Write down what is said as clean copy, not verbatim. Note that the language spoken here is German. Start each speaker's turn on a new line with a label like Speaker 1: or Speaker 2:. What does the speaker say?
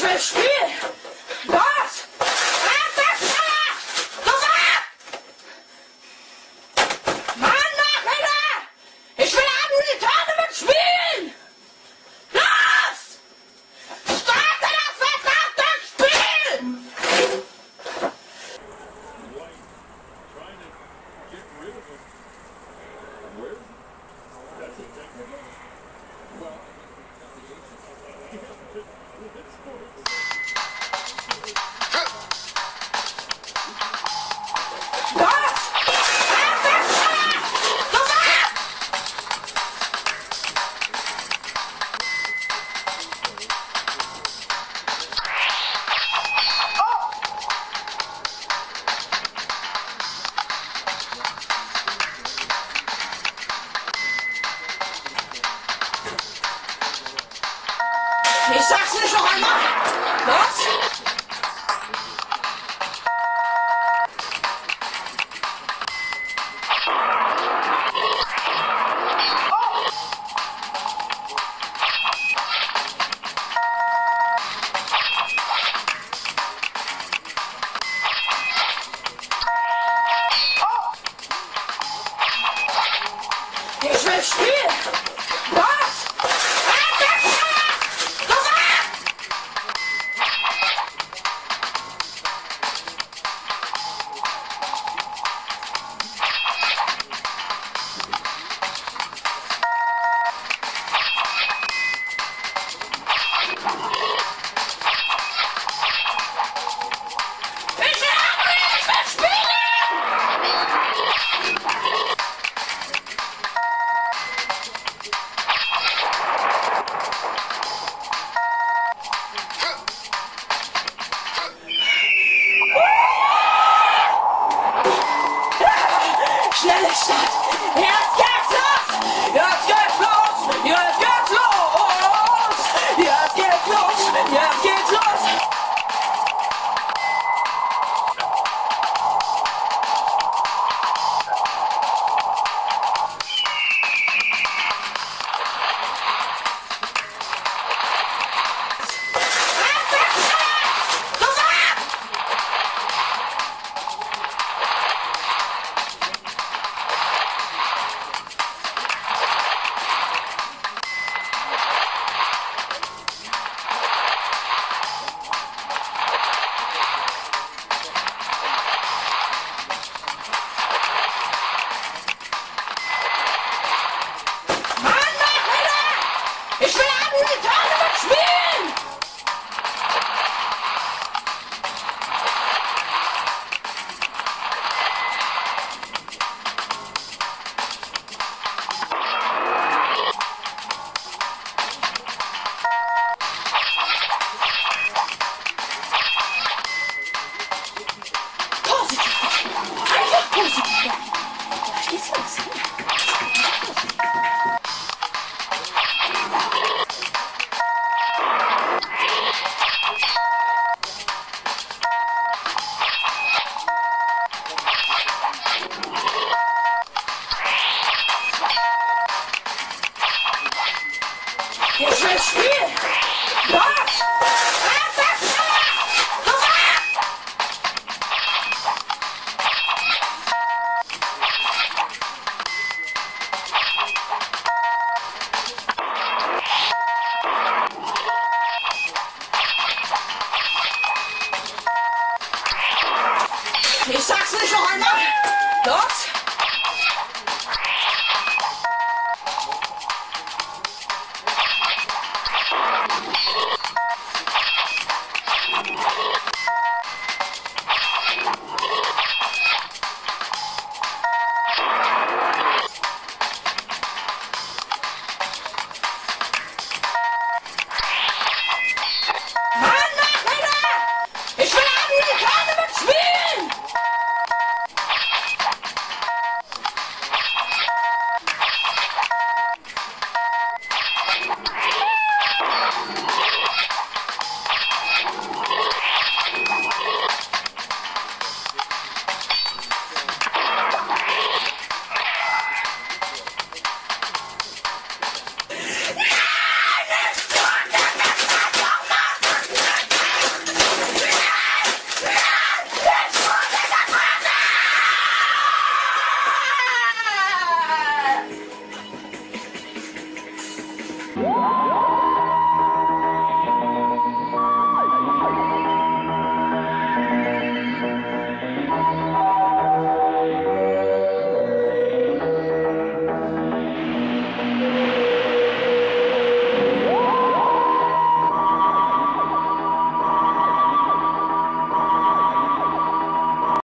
Speaker 1: will spielen! Los! Mann, Nachhinein! Ich will die Tournament spielen! Los! Starte das verdammte Spiel! Ich sag's nicht noch einmal! Los! Ich will spielen! Was? Schnelle Start! Jetzt geht's los! Jetzt geht's los! Jetzt geht's los! Jetzt geht's los! Jetzt geht's los! Ich will die Tournament spielen! Positiv! Einfach positiv! Da geht's los! Ich will spielen! Los! Ich sag's nicht noch einmal! Los! los!